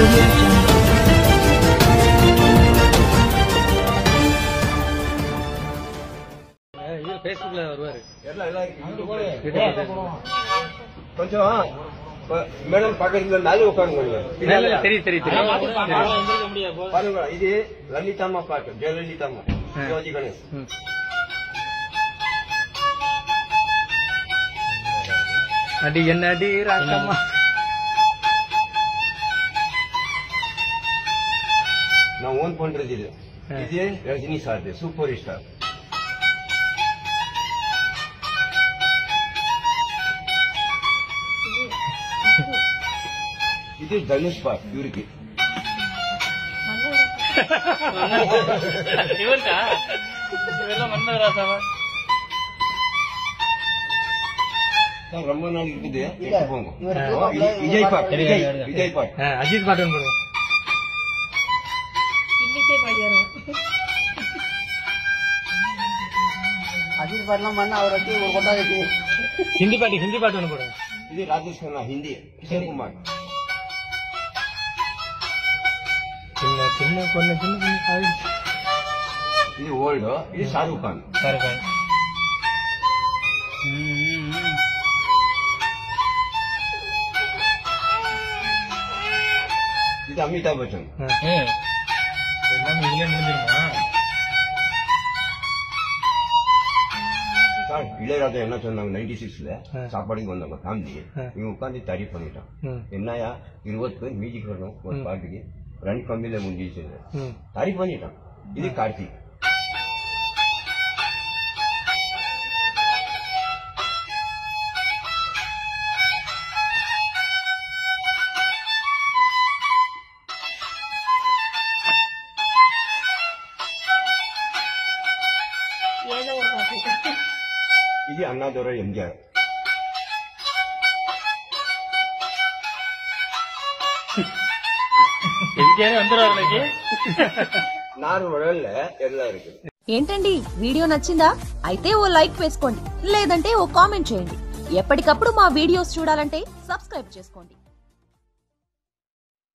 కొంచెం మేడం పక్కన నాలుగు ఉపాంగంలో ఇది లలితమ్మ పాట జయలలితమ్మ శివాజీ గణేష్ அடி என்னடி ராக்கம்மா நான் ஓன் பண்றது இது இது ரஜினி சார் சூப்பர் ஸ்டார் ఇది ధనుష్ పార్ట్ ఇవరికి ரொம்ப நாள் இருக்குது விஜய் பாட் விஜய் பாட் அஜித் பாட்டு அஜித் பாட்டுலாம் பண்ண அவரை வச்சு ஒரு கொண்டாடி ஹிந்தி பாட்டு ஒன்று போடுங்க ఇది రాజేష్ ఖన్నా హిందీ కిషోర్ కుమార్ చిన్న చిన్న కొన్ని చిన్న చిన్న ఇది ఓల్డ్ ఇది షారూక్ ఖాన్ ఇది అమితాబ్ బచ్చన్ எல்லாம் இதுல முடிஞ்சிருமா சார் இளையராஜா என்ன சொன்னாங்க 96ல சாப்பாடுக்கு வந்தாங்க ஃபேமிலி இவங்க உட்காந்து தரி பண்ணிட்டான் என்னயா 20 பேர் மியூசிக் வரணும் ஒரு பாட்டுக்கு 2 கம்பியில முடிஞ்சிச்சு தரி பண்ணிட்டான் இது கார்த்திக் ఇది అన్నాదొర ఎంజిఆర్ నారు వడల్ల ఎర్లా ఇருக்கு ఏంటండి వీడియో నచ్చిందా అయితే ఓ లైక్ వేసుకోండి లేదంటే ఓ కామెంట్ చేయండి ఎప్పటికప్పుడు మా వీడియోస్ చూడాలంటే సబ్స్క్రైబ్ చేసుకోండి